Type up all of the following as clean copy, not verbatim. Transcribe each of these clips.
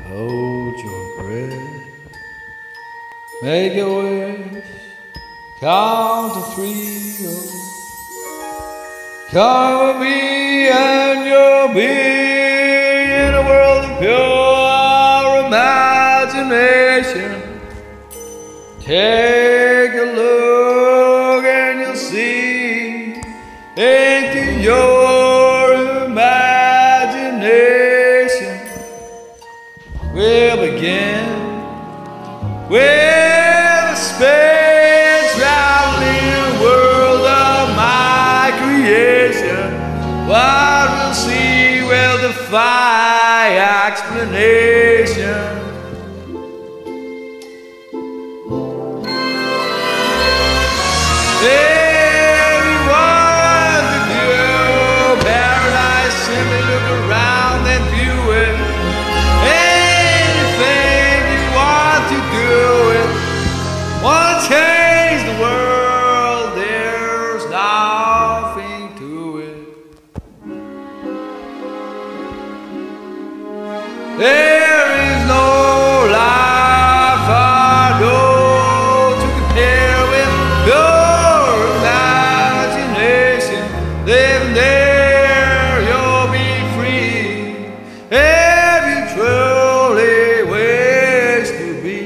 Hold your breath, make a wish, count to three, come with me and you'll be in a world of pure imagination. Take a look and you'll see into your imagination. We'll begin with a space traveling world of my creation. What we'll see will defy explanation. Everyone to view paradise, simply look around and view it. Anything you want to do it. Want to change the world, there's nothing to it. There is no life I know to compare with your imagination. Living there, you'll be free if you truly wish to be.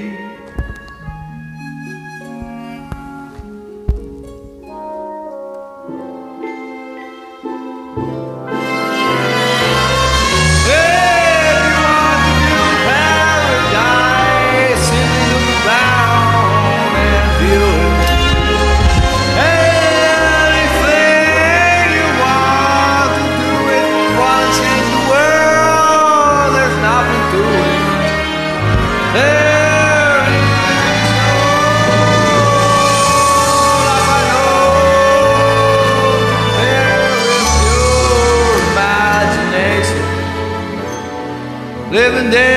Living there.